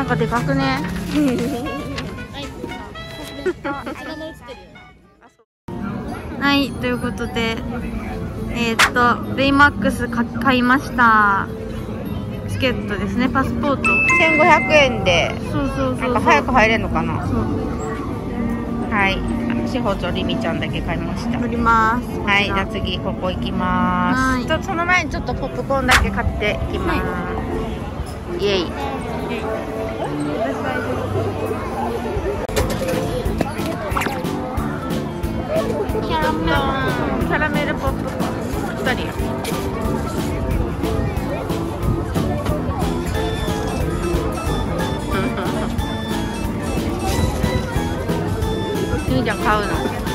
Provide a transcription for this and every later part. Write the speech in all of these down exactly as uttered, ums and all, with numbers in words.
なんかでかくね。はい、ということで、えー、っとベイマックス買いました。チケットですね、パスポートせんごひゃくえんで、そうそうそう、なんか早く入れるのかな。はい、しほとりみちゃんだけ買いました。乗ります。はい、じゃあ次ここ行きます。ちょっとその前にちょっとポップコーンだけ買っていきます。はい、イエイ。キャラメル、キャラメルポップコーンふたりや。いいじゃん、買うの。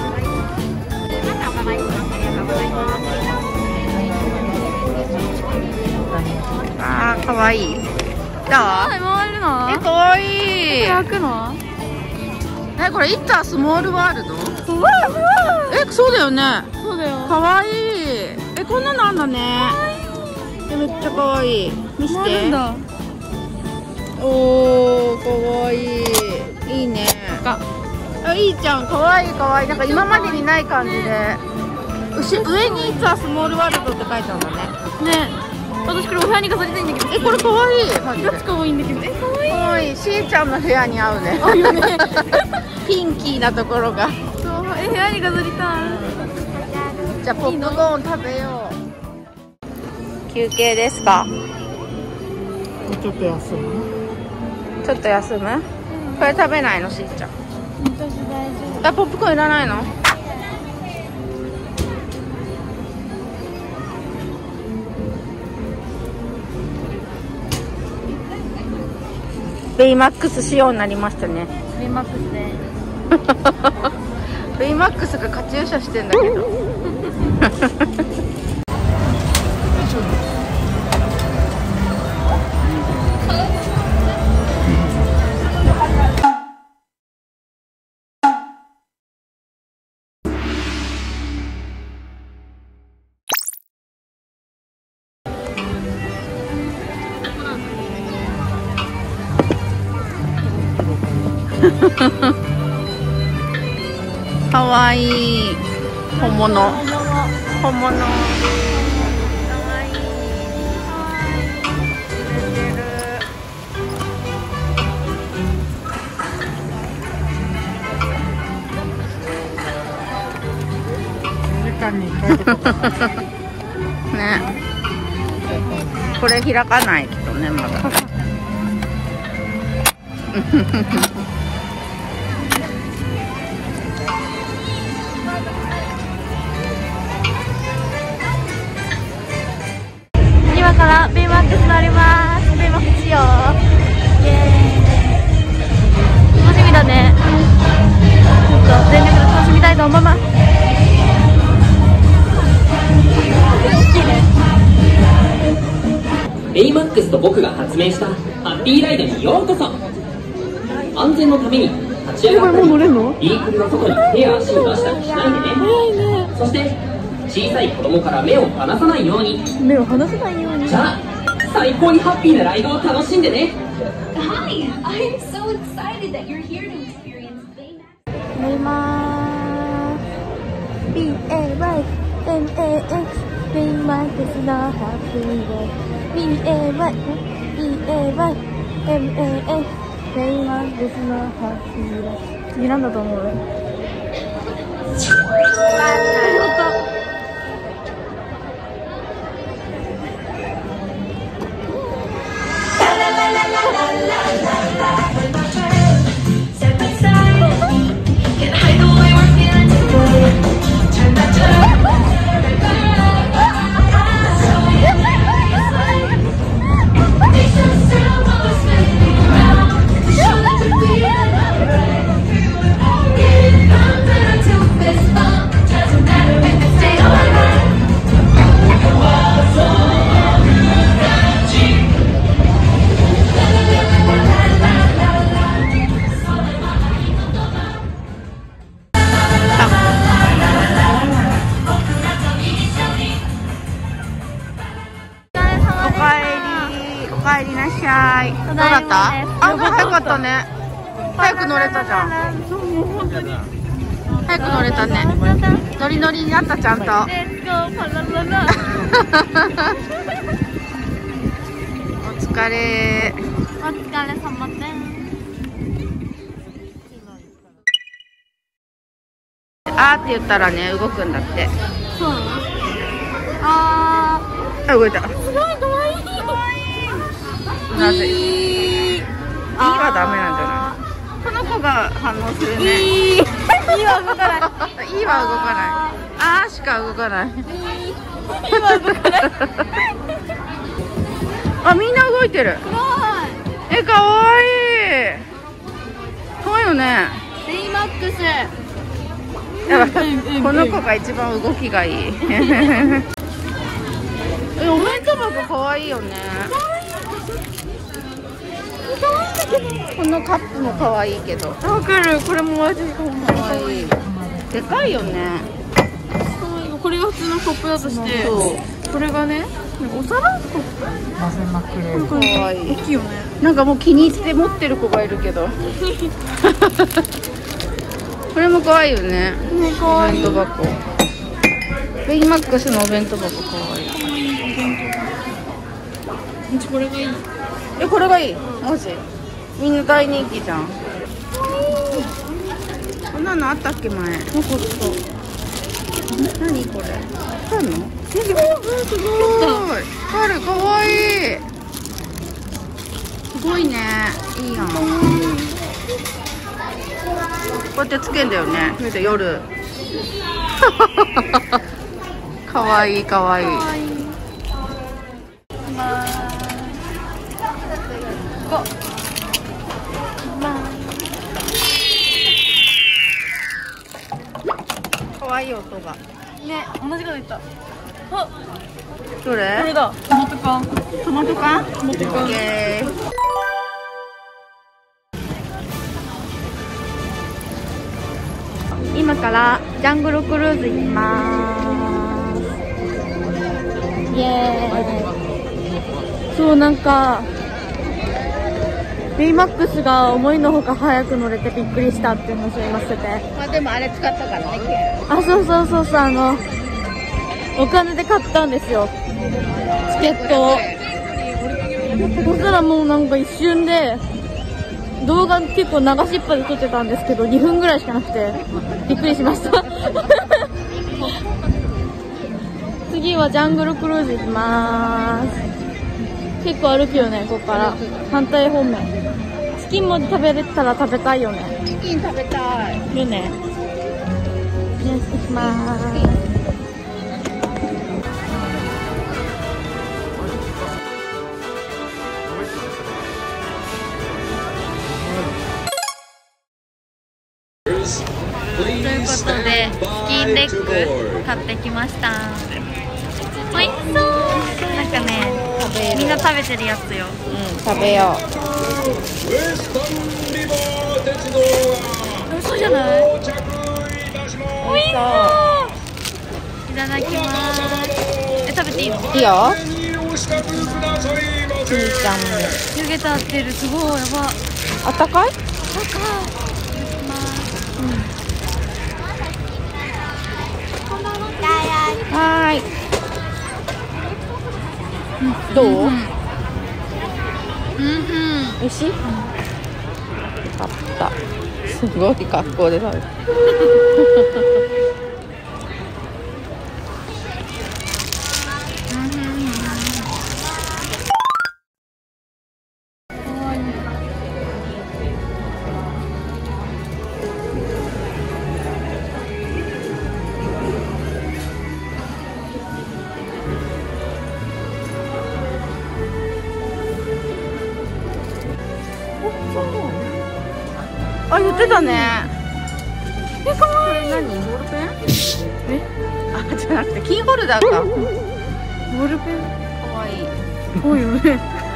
あー、かわいい。どう？回るの？え、かわいい。開くの？え、これ、イッツァスモールワールド？え、そうだよね。そうだよ。かわいい。え、こんなのあんだね。え、めっちゃかわいい。見して。おー、かわいい。いいね。あ、いいじゃん、かわいいかわいい。なんか今までにない感じで、上に「イッツァスモールワールド」って書いてあるんだね。ね、私これお部屋に飾りたいんだけど。え、これかわいい。ガチかわいいんだけど。え、かわいい。かわいい。しーちゃんの部屋に合うね。合うよね。ピンキーなところが。そう、え、部屋に飾りたい。じゃあポップコーン食べよう。休憩ですか。ちょっと休む。ちょっと休む。これ食べないの、しーちゃん。私大丈夫。あ、ポップコーンいらないの？ベイマックス仕様になりましたね。ベイマックスね。ベイマックスがカチューシャしてんだけど。かわいい。本物。本物。かわいい。時間にいっかいとかね。これ開かないけどね、まだ。今からベイマックス乗ります。ベイマックスしよう。イエーイ。楽しみだね。ちょっと全力で楽しみたいと思います。 ベイマックスと僕が発明したハッピーライドにようこそ。安全のために立ち上がったり、ビークルの外に手や足を出したりしないでね。そして小さい子供から目を離さないように。目を離さないように。じゃあ最高にハッピーなライドを楽しんでね。Hi, I'm so excited that you're here to experience Baymax. 乗りまーす。B A Y M A X ベイマックスのハッピーライド。B A Y B A Y M A X ベイマックスのハッピーライド。次なんだと思う？お帰りなさい。どうだった？あ、早くったね。早く乗れたじゃん。早く乗れたね。ノリノリになった、ちゃんと。お疲れ。 お疲れ様です。 あーって言ったらね、動くんだって。 そうなの？ああ、動いた。 ー、すごい可愛い。 なぜ？いいはダメなんじゃない？この子が反応するね。 いい。いいは動かない。 いいは動かない。あーしか動かない。 いいは動かない。 あ、みんな動いてる。 すごい。 え、かわいい。かわいいよね。 ベイマックス。 やばい、この子が一番動きがいい。え、お弁当箱かわいいよね。このカップもかわいいけど。 わかる。これもマジでかわいい。でかいよね。 これが普通のコップだとして、これがね、お皿コップ。 混ぜまくれる。かわいい。 大きいよね。 なんかもう気に入って持ってる子がいるけど。これも可愛いよね。 ね、可愛い。 お弁当箱。ベイマックスのお弁当箱可愛い。 これがいい。 え、これがいい。マジ。みんな大人気じゃん。こんなのあったっけ前。なかった。何これ。あるの？すごい。すごい。ある、可愛い。すごいね。いいやん。こうやってつけんだよね。で夜。かわいいかわいい。かわいい音が。 ね、同じこと言った。あ、 どれ？ これだ。トマト缶。 トマト缶？ トマト缶。 オッケー。 今からジャングルクルーズ行きまーす。イエーイ。そう、なんかベイマックスが思いのほか早く乗れてびっくりしたっていう話を今してて。 まあでもあれ使ったからね。 あ、そうそうそうそう、あのお金で買ったんですよ、チケットを。そしたらもうなんか一瞬で動画結構流しっぱで撮ってたんですけど、にふんぐらいしかなくてびっくりしました次はジャングルクルーズ行きまーす。結構歩くよね、ここから反対方面。チキンも食べれたら食べたいよね。 チキン食べたいよね。よし、行きまーす。ということでチキンレッグ買ってきました。おいしそう。なんかね、みんな食べてるやつよ。 うん、食べよう。 美味しそうじゃない？おいしそう。いただきます。え、食べていいの？ いいよ。ちいちゃんも湯気立ってる。すごい、やば。 あったかい？ 高い。 はーい。どう？うん、うん。美味しい？よかった。すごい格好で食べる。あ、言ってたね。え、かわいい。これ何？ボールペン？え？あ、じゃなくてキーホルダーか。ボールペン？かわいい。 多いよね。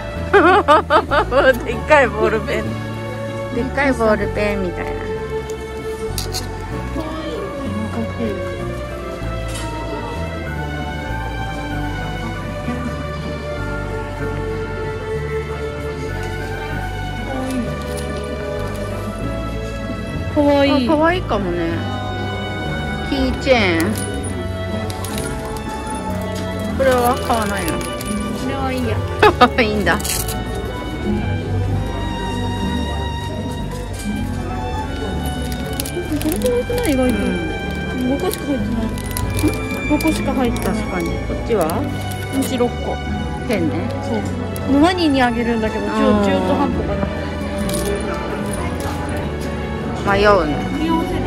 でっかいボールペン。でっかいボールペンみたいな。かわいい。かっこいい。 いい。 かわいいかもね。キーチェーン。これは買わないの？ これはいいや。 いいんだ。 これくらいくない意外と。ごこしか入ってない。ごこしか入ってない。 確かに。こっちは？ うちろっこ。 ペンね。 そう。マニーにあげるんだけど、中中途半端かな。 迷うね。 組み合わせる。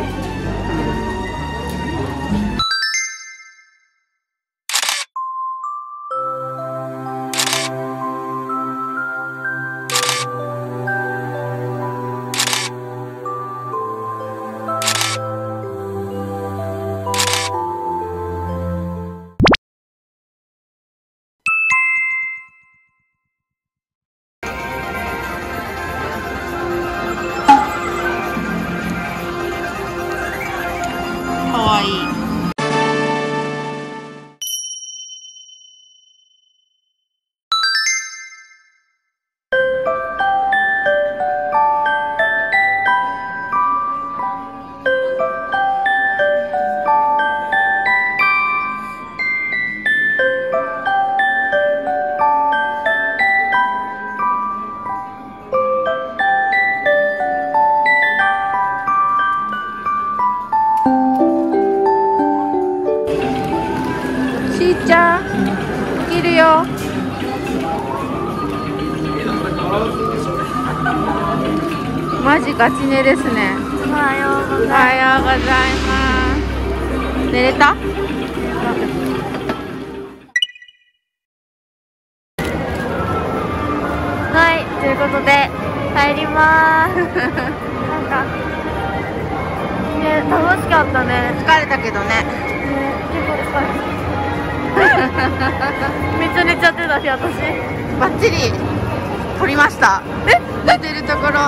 かわいい。しーちゃん、起きるよ。マジガチ寝ですね。 おはようごおはようございます。寝れた？ はい、ということで帰りまーす。なんかね、楽しかったね。 疲れたけどね。 ね、結構疲れた。めっちゃ寝ちゃってたし、私。 バッチリ撮りました。え、寝てるところ。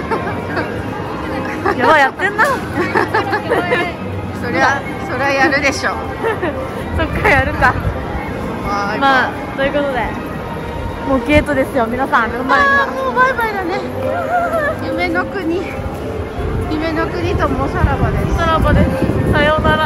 やばい、やってんな。 そりゃ、そりゃやるでしょ。 そっか、やるか。 ままあ、ということで、もうゲートですよ、皆さん。目の前にあー、もうバイバイだね。夢の国。夢の国ともさらばです。 さらばです。さようなら。